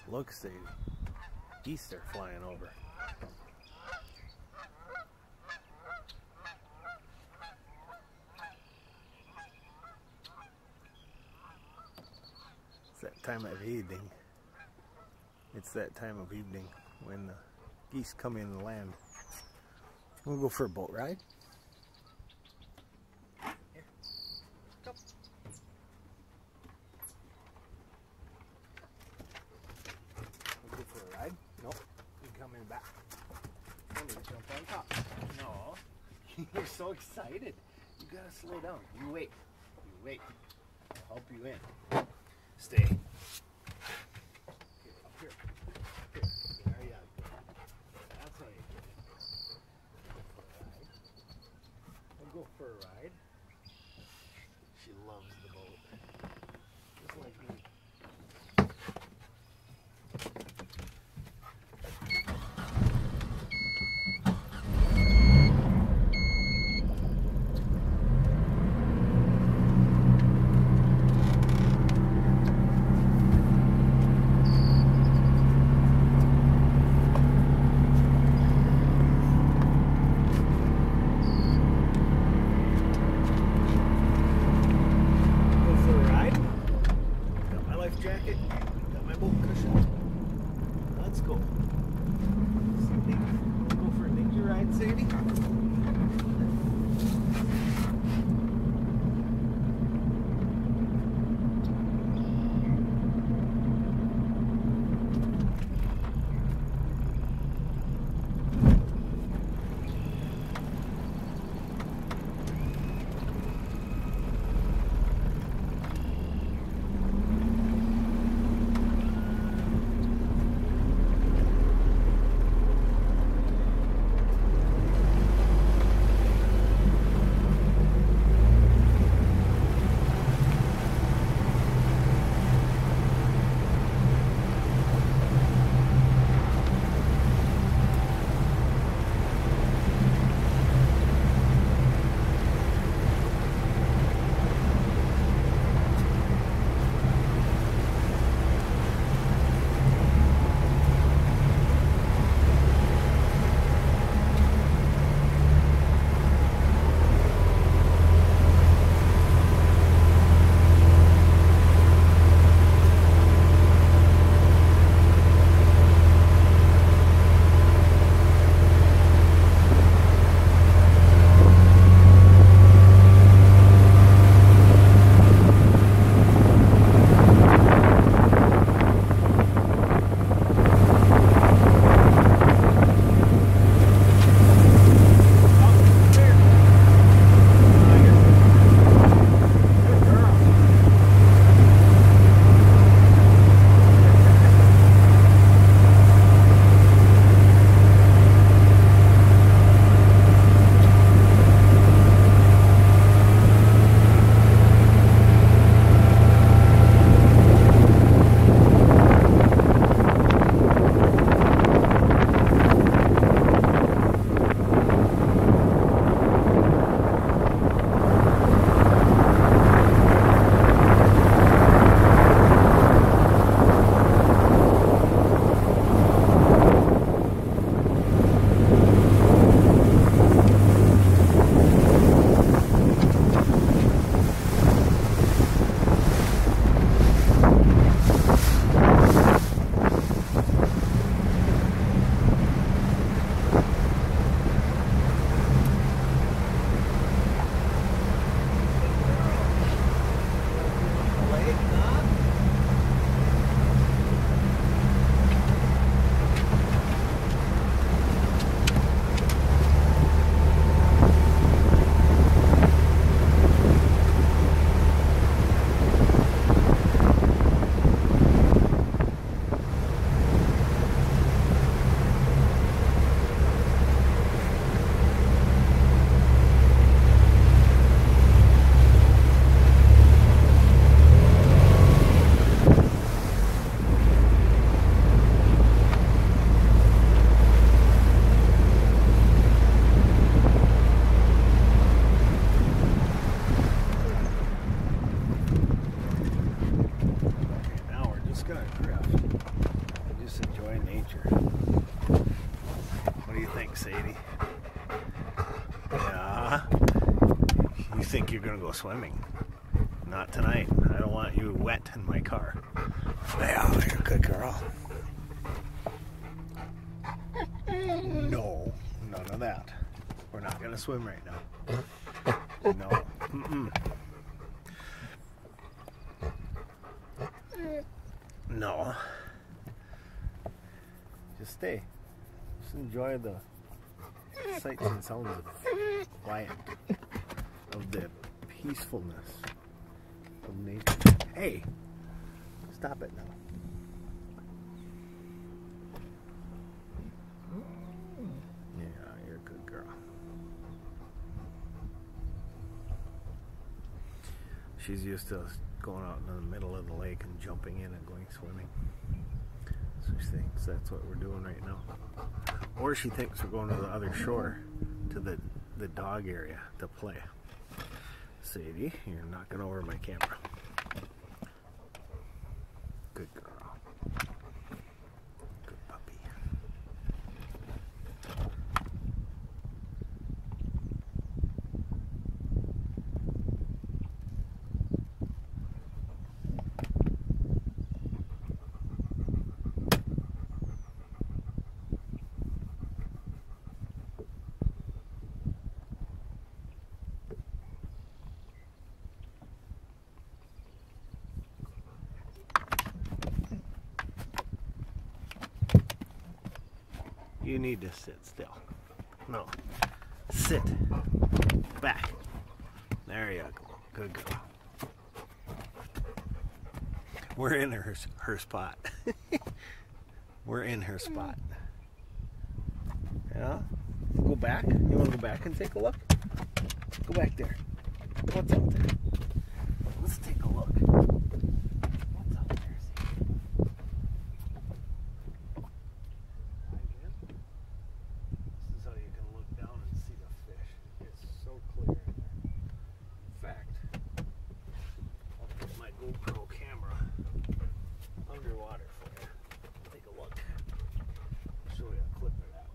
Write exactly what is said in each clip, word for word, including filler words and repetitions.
Look, Sadie. Geese are flying over. It's that time of evening. It's that time of evening when the geese come in the land. We'll go for a boat ride. Here. Go. We'll go for a ride. Nope. You come in back. I'm gonna jump on top. No. You're so excited. You gotta slow down. You wait. You wait. I'll help you in. Stay. Here, up here. Here. There you go. That's how you do it. Go for a ride. We'll go for a ride. She loves the boat. Just like me. Jacket, got my boat cushion. Let's go. Sadie, go for a danger ride, Sadie. Just enjoy nature. What do you think, Sadie? Yeah? You think you're gonna go swimming? Not tonight. I don't want you wet in my car. Yeah, you're a good girl. No, none of that. We're not gonna swim right now. No. Mm-mm. No. Just stay. Just enjoy the sights and sounds of quiet, of the peacefulness of nature. Hey, stop it now. Yeah, you're a good girl. She's used to us going out in the middle of the lake and jumping in and going swimming. So she thinks that's what we're doing right now. Or she thinks we're going to the other shore, to the, the dog area to play. Sadie, you're knocking over my camera. Good girl. Good puppy. You need to sit still. No. Sit. Back. There you go. Good girl. We're in her, her spot. We're in her spot. Yeah? Go back? You want to go back and take a look? Go back there. What's out there? Let's take a look. What's out there? GoPro camera underwater for you. Take a look. I'll show you a clip of that.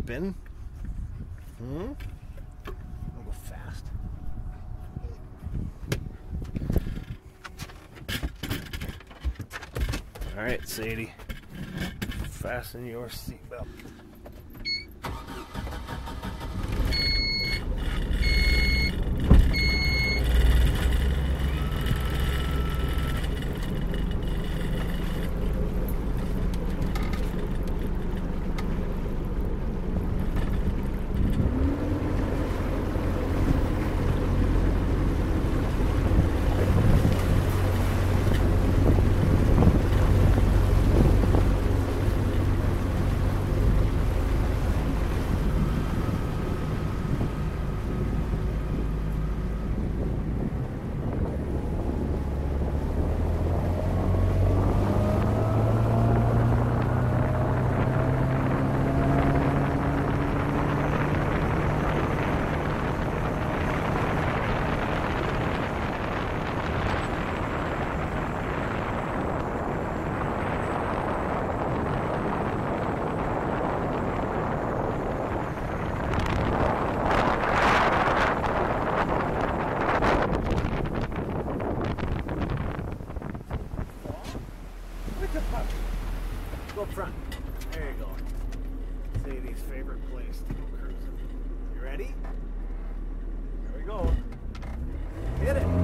jumping? Hmm? I'll go fast. All right, Sadie. Fasten your seatbelt. Go up front. There you go. Sadie's favorite place to go cruising. You ready? There we go. Hit it.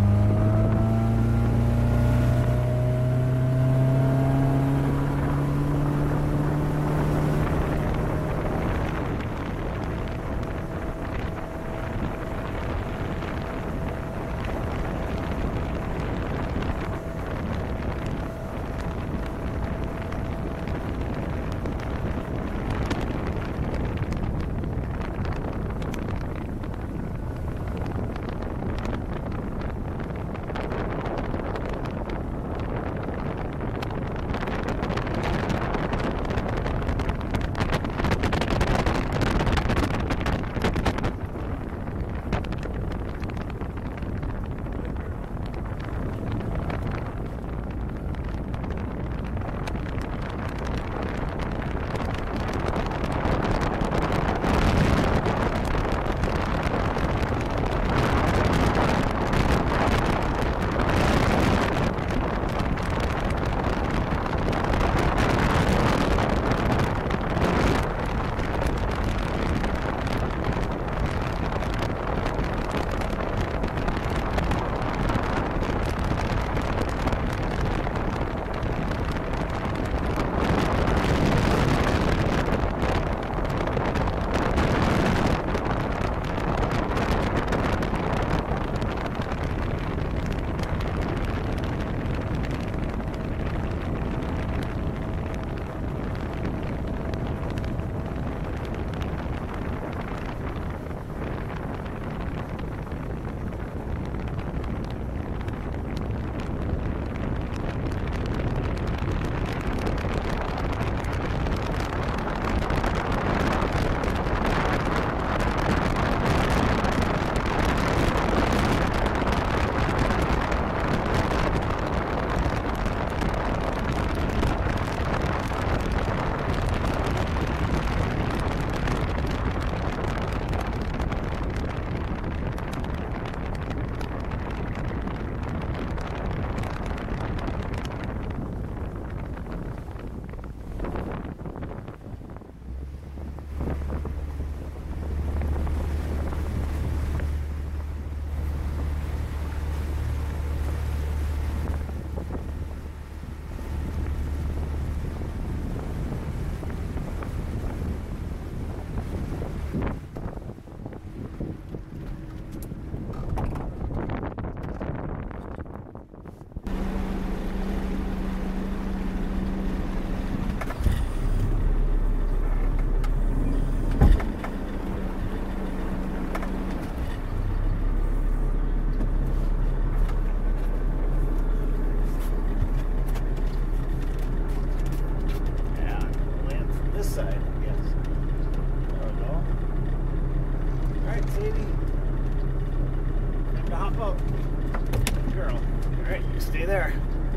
there.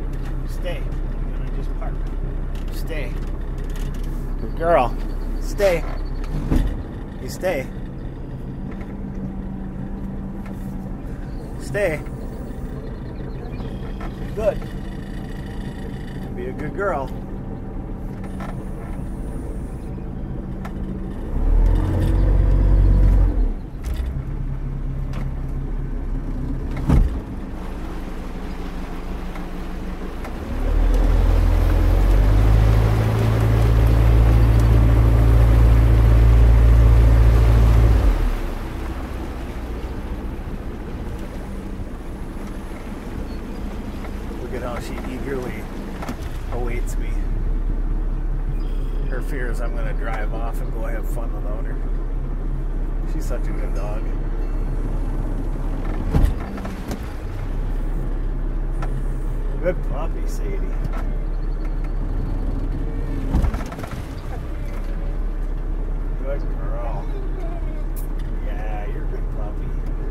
Stay. I'm gonna just park. Stay. Good girl. Stay. You stay. Stay. Good. Be a good girl. Look at how she eagerly awaits me. Her fear is I'm going to drive off and go have fun without her. She's such a good dog. Good puppy, Sadie. Good girl. Yeah, you're a good puppy.